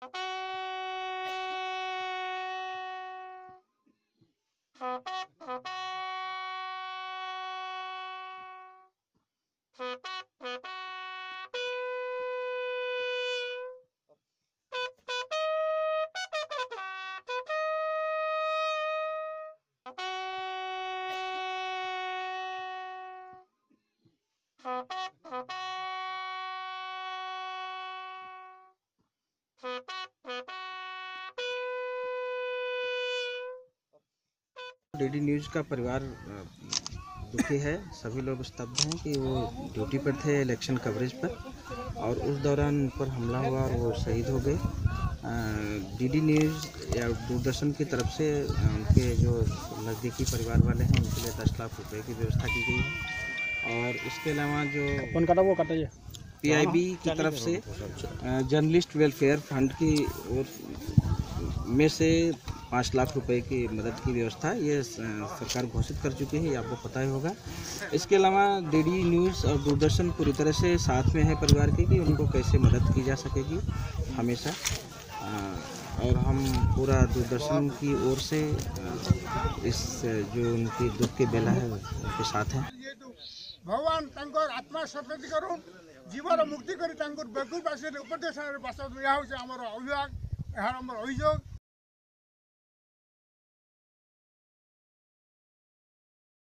DD news का परिवार दुखी है। सभी लोग स्तब्ध हैं कि वो ड्यूटी पर थे इलेक्शन कवरेज पर, और उस दौरान उन पर हमला हुआ और वो शहीद हो गए। डीडी न्यूज़ या दूरदर्शन की तरफ से उनके जो नज़दीकी परिवार वाले हैं उनके लिए 10 लाख रुपए की व्यवस्था की गई है। और इसके अलावा जो PIB की तरफ से जर्नलिस्ट वेलफेयर फंड की ओर में से 5 लाख रुपए की मदद की व्यवस्था ये सरकार घोषित कर चुकी है, ये आपको पता ही होगा। इसके अलावा डीडी न्यूज़ और दूरदर्शन पूरी तरह से साथ में है परिवार के कि उनको कैसे मदद की जा सकेगी हमेशा। और हम पूरा दूरदर्शन की ओर से इस जो उनकी दुख की बेला है उनके साथ हैं। भगवान आत्मा सतति करूँ जीवन मुक्ति कर बेकुल उपदेश बास यह अभिभाग यार अभियोग